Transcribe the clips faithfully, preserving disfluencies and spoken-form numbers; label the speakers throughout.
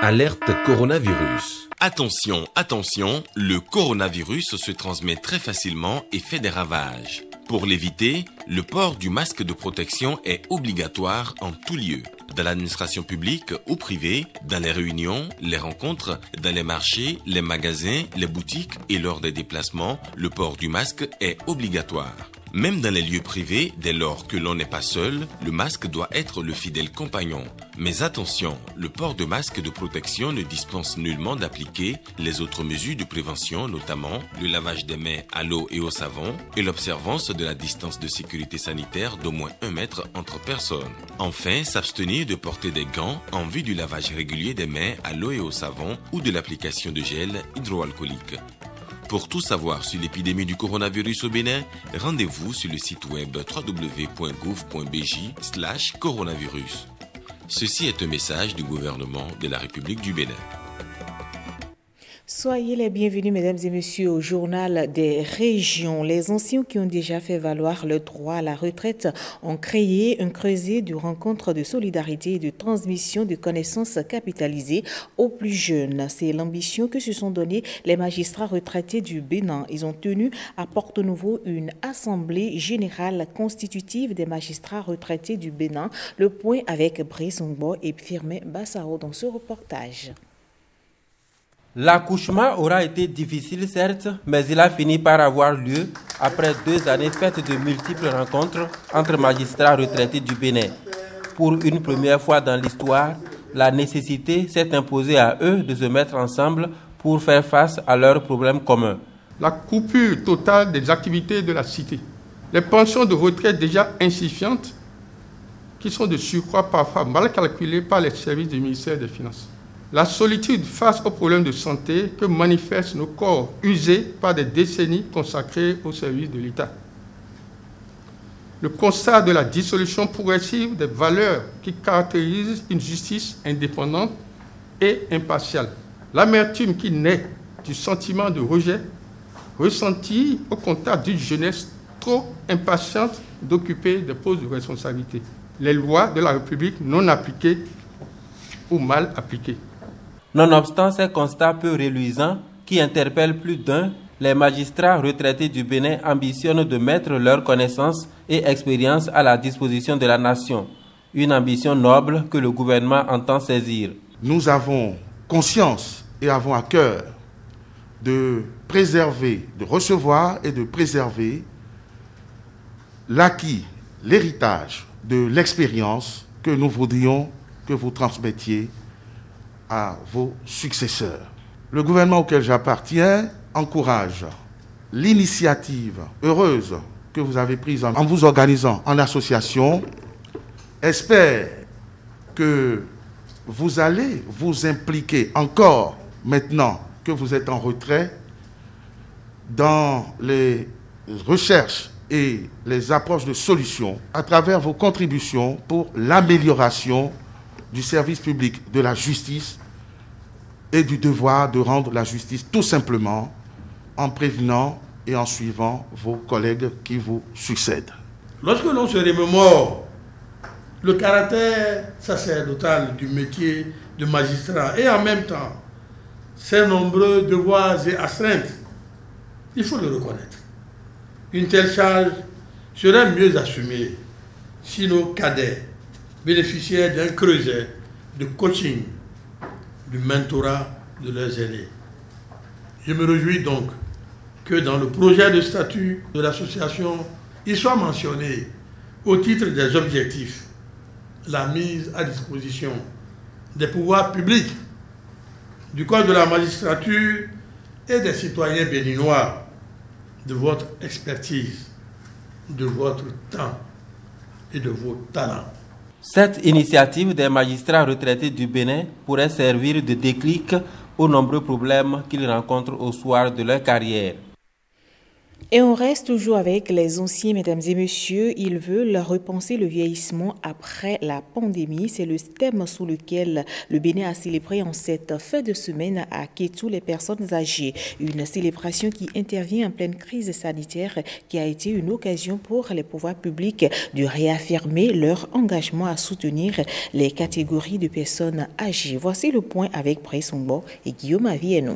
Speaker 1: Alerte coronavirus.
Speaker 2: Attention, attention, le coronavirus se transmet très facilement et fait des ravages. Pour l'éviter, le port du masque de protection est obligatoire en tout lieu. Dans l'administration publique ou privée, dans les réunions, les rencontres, dans les marchés, les magasins, les boutiques et lors des déplacements, le port du masque est obligatoire. Même dans les lieux privés, dès lors que l'on n'est pas seul, le masque doit être le fidèle compagnon. Mais attention, le port de masque de protection ne dispense nullement d'appliquer les autres mesures de prévention, notamment le lavage des mains à l'eau et au savon et l'observance de la distance de sécurité sanitaire d'au moins un mètre entre personnes. Enfin, s'abstenir de porter des gants en vue du lavage régulier des mains à l'eau et au savon ou de l'application de gel hydroalcoolique. Pour tout savoir sur l'épidémie du coronavirus au Bénin, rendez-vous sur le site web w w w point gouv point b j slash coronavirus. Ceci est un message du gouvernement de la République du Bénin.
Speaker 3: Soyez les bienvenus, mesdames et messieurs, au journal des régions. Les anciens qui ont déjà fait valoir le droit à la retraite ont créé un creuset de rencontres de solidarité et de transmission de connaissances capitalisées aux plus jeunes. C'est l'ambition que se sont donnés les magistrats retraités du Bénin. Ils ont tenu à Porto-Novo une assemblée générale constitutive des magistrats retraités du Bénin. Le point avec Brice Ngbo et Firmin Bassaro dans ce reportage.
Speaker 4: L'accouchement aura été difficile, certes, mais il a fini par avoir lieu après deux années faites de multiples rencontres entre magistrats retraités du Bénin. Pour une première fois dans l'histoire, la nécessité s'est imposée à eux de se mettre ensemble pour faire face à leurs problèmes communs.
Speaker 5: La coupure totale des activités de la cité, les pensions de retraite déjà insuffisantes, qui sont de surcroît parfois mal calculées par les services du ministère des Finances. La solitude face aux problèmes de santé que manifestent nos corps usés par des décennies consacrées au service de l'État. Le constat de la dissolution progressive des valeurs qui caractérisent une justice indépendante et impartiale. L'amertume qui naît du sentiment de rejet ressenti au contact d'une jeunesse trop impatiente d'occuper des postes de responsabilité. Les lois de la République non appliquées ou mal appliquées.
Speaker 4: Nonobstant ces constats peu reluisants qui interpellent plus d'un, les magistrats retraités du Bénin ambitionnent de mettre leurs connaissances et expériences à la disposition de la nation. Une ambition noble que le gouvernement entend saisir.
Speaker 6: Nous avons conscience et avons à cœur de préserver, de recevoir et de préserver l'acquis, l'héritage de l'expérience que nous voudrions que vous transmettiez à vos successeurs. Le gouvernement auquel j'appartiens encourage l'initiative heureuse que vous avez prise en vous organisant en association, espère que vous allez vous impliquer encore maintenant que vous êtes en retrait dans les recherches et les approches de solutions à travers vos contributions pour l'amélioration du service public de la justice et du devoir de rendre la justice tout simplement en prévenant et en suivant vos collègues qui vous succèdent.
Speaker 7: Lorsque l'on se remémore le caractère sacerdotal du métier de magistrat et en même temps ses nombreux devoirs et astreintes, il faut le reconnaître. Une telle charge serait mieux assumée si nos cadets bénéficiaient d'un creuset de coaching, du mentorat de leurs aînés. Je me réjouis donc que dans le projet de statut de l'association, il soit mentionné au titre des objectifs la mise à disposition des pouvoirs publics, du Code de la magistrature et des citoyens béninois de votre expertise, de votre temps et de vos talents.
Speaker 4: Cette initiative des magistrats retraités du Bénin pourrait servir de déclic aux nombreux problèmes qu'ils rencontrent au soir de leur carrière.
Speaker 3: Et on reste toujours avec les anciens, mesdames et messieurs. Ils veulent repenser le vieillissement après la pandémie. C'est le thème sous lequel le Bénin a célébré en cette fin de semaine à Kétou les personnes âgées. Une célébration qui intervient en pleine crise sanitaire qui a été une occasion pour les pouvoirs publics de réaffirmer leur engagement à soutenir les catégories de personnes âgées. Voici le point avec Pressongbo et Guillaume Avieno.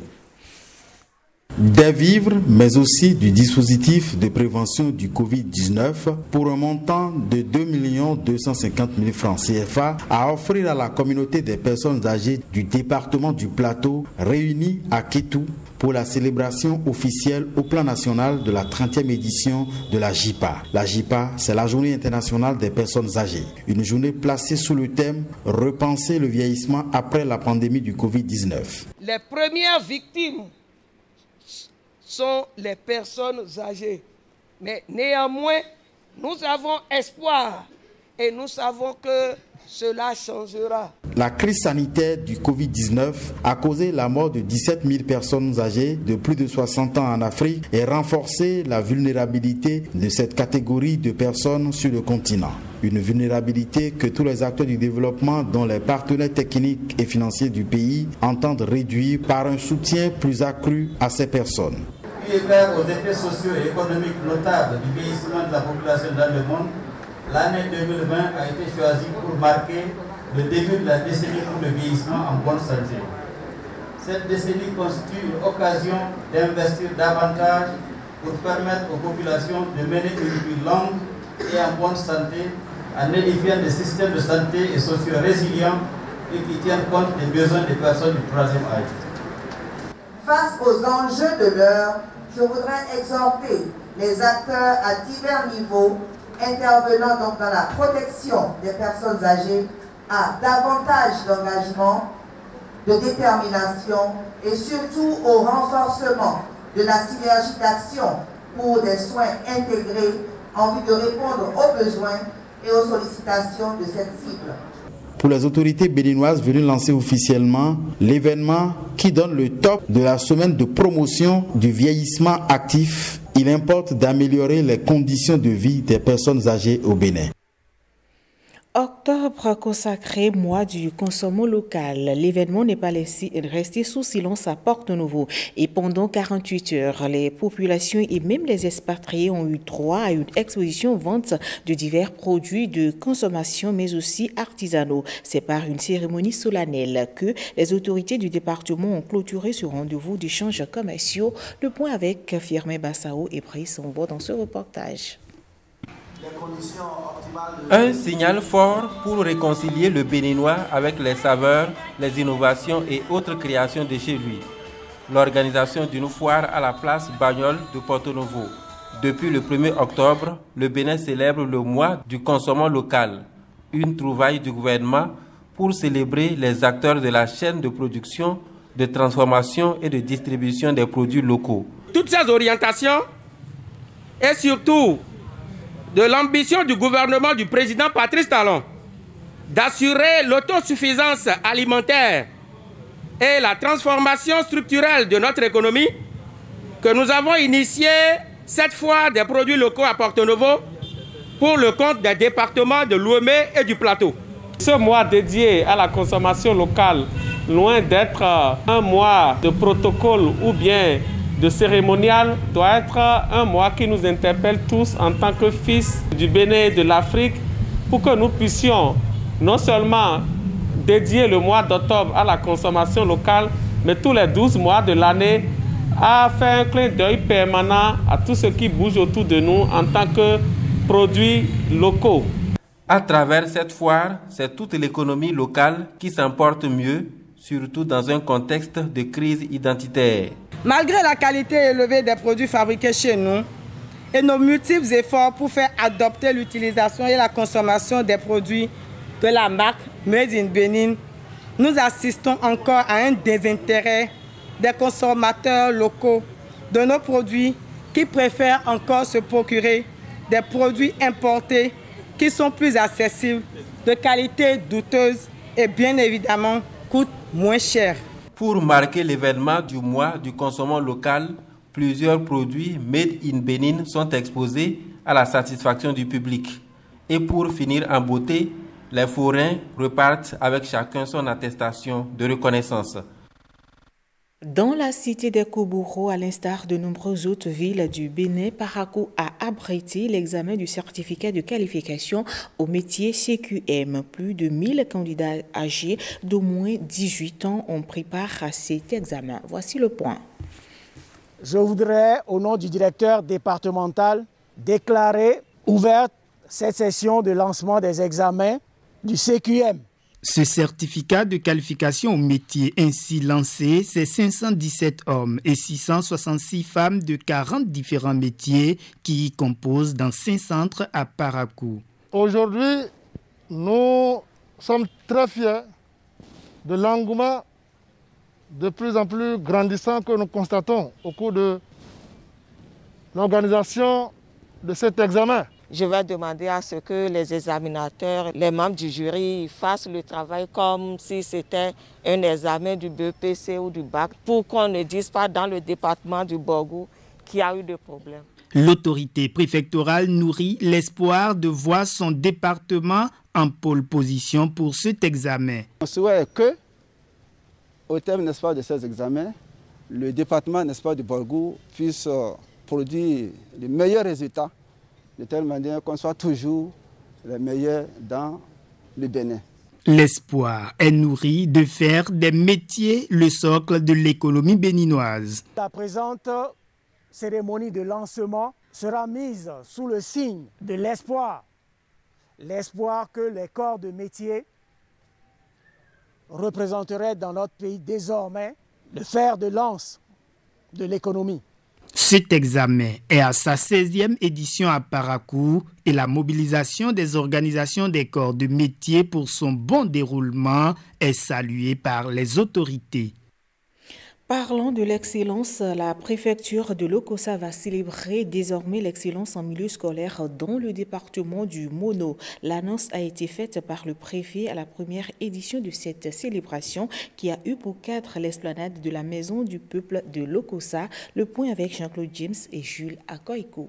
Speaker 8: Des vivres, mais aussi du dispositif de prévention du Covid dix-neuf pour un montant de deux millions deux cent cinquante mille francs C F A à offrir à la communauté des personnes âgées du département du Plateau réunis à Kétou pour la célébration officielle au plan national de la trentième édition de la J P A. La J P A, c'est la Journée internationale des personnes âgées. Une journée placée sous le thème « Repenser le vieillissement après la pandémie du Covid dix-neuf ».
Speaker 9: Les premières victimes sont les personnes âgées. Mais néanmoins, nous avons espoir et nous savons que cela changera.
Speaker 8: La crise sanitaire du Covid dix-neuf a causé la mort de dix-sept mille personnes âgées de plus de soixante ans en Afrique et renforcé la vulnérabilité de cette catégorie de personnes sur le continent. Une vulnérabilité que tous les acteurs du développement, dont les partenaires techniques et financiers du pays, entendent réduire par un soutien plus accru à ces personnes.
Speaker 10: Eu égard aux effets sociaux et économiques notables du vieillissement de la population dans le monde, l'année deux mille vingt a été choisie pour marquer le début de la décennie pour le vieillissement en bonne santé. Cette décennie constitue une occasion d'investir davantage pour permettre aux populations de mener une vie longue et en bonne santé en édifiant des systèmes de santé et sociaux résilients et qui tiennent compte des besoins des personnes du troisième âge.
Speaker 11: Face aux enjeux de l'heure, je voudrais exhorter les acteurs à divers niveaux intervenant donc dans la protection des personnes âgées à davantage d'engagement, de détermination et surtout au renforcement de la synergie d'action pour des soins intégrés en vue de répondre aux besoins et aux sollicitations de cette cible.
Speaker 8: Pour les autorités béninoises venues lancer officiellement l'événement qui donne le top de la semaine de promotion du vieillissement actif, il importe d'améliorer les conditions de vie des personnes âgées au Bénin.
Speaker 3: Octobre consacré mois du consommation local. L'événement n'est pas laissé, resté sous silence à Porto-Novo. Et pendant quarante-huit heures, les populations et même les expatriés ont eu droit à une exposition vente de divers produits de consommation, mais aussi artisanaux. C'est par une cérémonie solennelle que les autorités du département ont clôturé ce rendez-vous d'échanges commerciaux. Le point avec Firmin Bassao et Brice Sombo dans ce reportage.
Speaker 4: Un signal fort pour réconcilier le Béninois avec les saveurs, les innovations et autres créations de chez lui. L'organisation d'une foire à la place Bagnole de Porto-Novo. Depuis le premier octobre, le Bénin célèbre le mois du consommation local, une trouvaille du gouvernement pour célébrer les acteurs de la chaîne de production, de transformation et de distribution des produits locaux.
Speaker 9: Toutes ces orientations et surtout de l'ambition du gouvernement du président Patrice Talon d'assurer l'autosuffisance alimentaire et la transformation structurelle de notre économie, que nous avons initié cette fois des produits locaux à Porto-Novo pour le compte des départements de l'Ouémé et du Plateau.
Speaker 12: Ce mois dédié à la consommation locale, loin d'être un mois de protocole ou bien de cérémonial, doit être un mois qui nous interpelle tous en tant que fils du Bénin et de l'Afrique pour que nous puissions non seulement dédier le mois d'octobre à la consommation locale, mais tous les douze mois de l'année à faire un clin d'œil permanent à tout ce qui bouge autour de nous en tant que produits locaux.
Speaker 4: À travers cette foire, c'est toute l'économie locale qui s'en porte mieux, surtout dans un contexte de crise identitaire.
Speaker 13: Malgré la qualité élevée des produits fabriqués chez nous et nos multiples efforts pour faire adopter l'utilisation et la consommation des produits de la marque Made in Benin, nous assistons encore à un désintérêt des consommateurs locaux de nos produits qui préfèrent encore se procurer des produits importés qui sont plus accessibles, de qualité douteuse et bien évidemment coûtent moins cher.
Speaker 4: Pour marquer l'événement du mois du consommation local, Plusieurs produits made in Bénin sont exposés à la satisfaction du public. Et pour finir en beauté, les forains repartent avec chacun son attestation de reconnaissance.
Speaker 3: Dans la cité des Koubourou, à l'instar de nombreuses autres villes du Bénin, Parakou a abrité l'examen du certificat de qualification au métier C Q M. Plus de mille candidats âgés d'au moins dix-huit ans ont pris part à cet examen. Voici le point.
Speaker 14: Je voudrais, au nom du directeur départemental, déclarer ouverte cette session de lancement des examens du C Q M.
Speaker 15: Ce certificat de qualification au métier ainsi lancé, c'est cinq cent dix-sept hommes et six cent soixante-six femmes de quarante différents métiers qui y composent dans cinq centres à Parakou.
Speaker 16: Aujourd'hui, nous sommes très fiers de l'engouement de plus en plus grandissant que nous constatons au cours de l'organisation de cet examen.
Speaker 17: Je vais demander à ce que les examinateurs, les membres du jury fassent le travail comme si c'était un examen du B E P C ou du bac pour qu'on ne dise pas dans le département du Borgou qu'il y a eu des problèmes.
Speaker 15: L'autorité préfectorale nourrit l'espoir de voir son département en pole position pour cet examen.
Speaker 18: On souhaite que, au terme, n'est-ce pas, de ces examens, le département, n'est-ce pas, du Borgou puisse produire les meilleurs résultats, de telle manière qu'on soit toujours les meilleurs dans le Bénin.
Speaker 15: L'espoir est nourri de faire des métiers le socle de l'économie béninoise.
Speaker 14: La présente cérémonie de lancement sera mise sous le signe de l'espoir. L'espoir que les corps de métier représenteraient dans notre pays désormais le fer de lance de l'économie.
Speaker 15: Cet examen est à sa seizième édition à Parakou et la mobilisation des organisations des corps de métier pour son bon déroulement est saluée par les autorités.
Speaker 3: Parlons de l'excellence, la préfecture de Lokossa va célébrer désormais l'excellence en milieu scolaire dans le département du Mono. L'annonce a été faite par le préfet à la première édition de cette célébration qui a eu pour cadre l'esplanade de la Maison du Peuple de Lokossa. Le point avec Jean-Claude James et Jules Akoiko.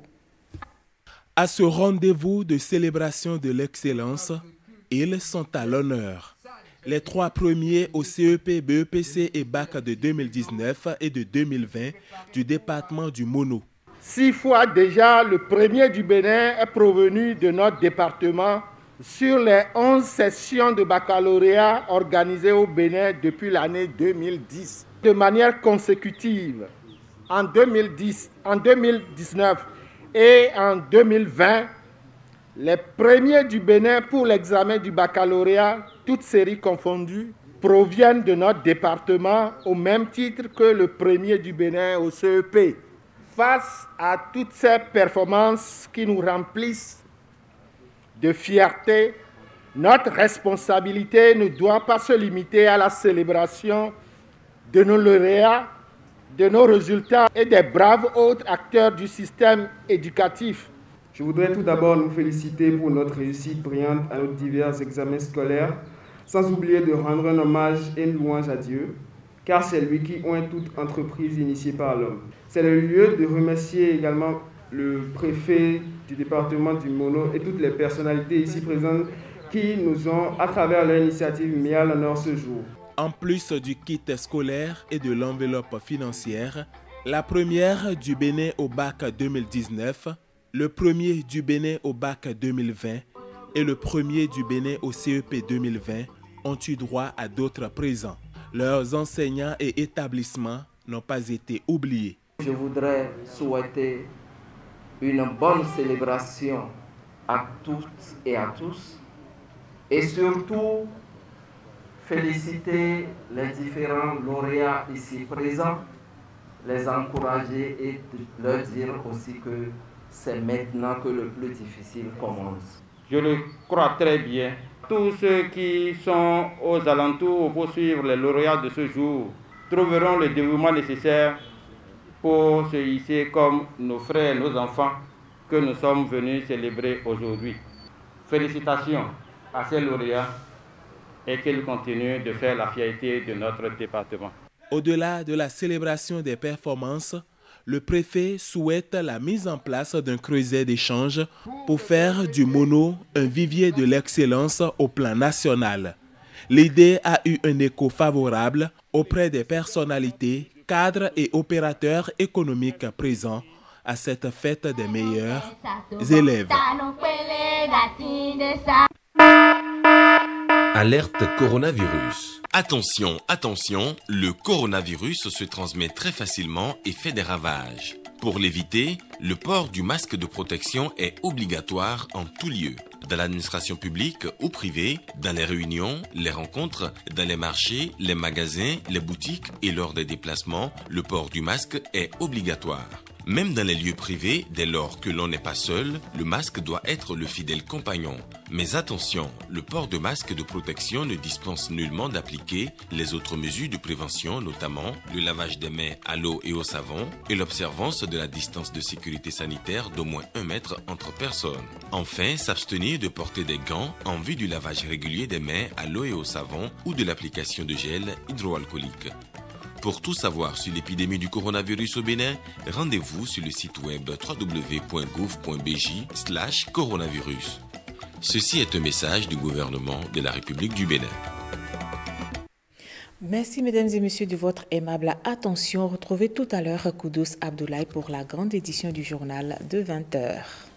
Speaker 19: À ce rendez-vous de célébration de l'excellence, ils sont à l'honneur. Les trois premiers au C E P, B E P C et bac de deux mille dix-neuf et de deux mille vingt du département du Mono.
Speaker 20: Six fois déjà, le premier du Bénin est provenu de notre département sur les onze sessions de baccalauréat organisées au Bénin depuis l'année deux mille dix. De manière consécutive, en deux mille dix, en deux mille dix-neuf et en deux mille vingt, les premiers du Bénin pour l'examen du baccalauréat, toutes séries confondues, proviennent de notre département au même titre que le premier du Bénin au C E P. Face à toutes ces performances qui nous remplissent de fierté, notre responsabilité ne doit pas se limiter à la célébration de nos lauréats, de nos résultats et des braves autres acteurs du système éducatif.
Speaker 21: Je voudrais tout d'abord nous féliciter pour notre réussite brillante à nos divers examens scolaires, sans oublier de rendre un hommage et une louange à Dieu, car c'est lui qui oint toute entreprise initiée par l'homme. C'est le lieu de remercier également le préfet du département du Mono et toutes les personnalités ici présentes qui nous ont, à travers leur initiative, mis à l'honneur ce jour.
Speaker 19: En plus du kit scolaire et de l'enveloppe financière, la première du Bénin au bac deux mille dix-neuf, le premier du Bénin au bac deux mille vingt et le premier du Bénin au C E P deux mille vingt ont eu droit à d'autres présents. Leurs enseignants et établissements n'ont pas été oubliés.
Speaker 22: Je voudrais souhaiter une bonne célébration à toutes et à tous et surtout féliciter les différents lauréats ici présents, les encourager et leur dire aussi que c'est maintenant que le plus difficile commence.
Speaker 23: Je le crois très bien. Tous ceux qui sont aux alentours pour suivre les lauréats de ce jour trouveront le dévouement nécessaire pour se hisser comme nos frères et nos enfants que nous sommes venus célébrer aujourd'hui. Félicitations à ces lauréats et qu'ils continuent de faire la fierté de notre département.
Speaker 19: Au-delà de la célébration des performances, le préfet souhaite la mise en place d'un creuset d'échange pour faire du mono un vivier de l'excellence au plan national. L'idée a eu un écho favorable auprès des personnalités, cadres et opérateurs économiques présents à cette fête des meilleurs élèves.
Speaker 1: Alerte coronavirus. Attention, attention, le coronavirus se transmet très facilement et fait des ravages. Pour l'éviter, le port du masque de protection est obligatoire en tout lieu. Dans l'administration publique ou privée, dans les réunions, les rencontres, dans les marchés, les magasins, les boutiques et lors des déplacements, le port du masque est obligatoire. Même dans les lieux privés, dès lors que l'on n'est pas seul, le masque doit être le fidèle compagnon. Mais attention, le port de masque de protection ne dispense nullement d'appliquer les autres mesures de prévention, notamment le lavage des mains à l'eau et au savon et l'observance de la distance de sécurité sanitaire d'au moins un mètre entre personnes. Enfin, s'abstenir de porter des gants en vue du lavage régulier des mains à l'eau et au savon ou de l'application de gel hydroalcoolique. Pour tout savoir sur l'épidémie du coronavirus au Bénin, rendez-vous sur le site web w w w point gouv point b j slash coronavirus. Ceci est un message du gouvernement de la République du Bénin.
Speaker 3: Merci mesdames et messieurs de votre aimable attention. Retrouvez tout à l'heure Koudous Abdoulaye pour la grande édition du journal de vingt heures.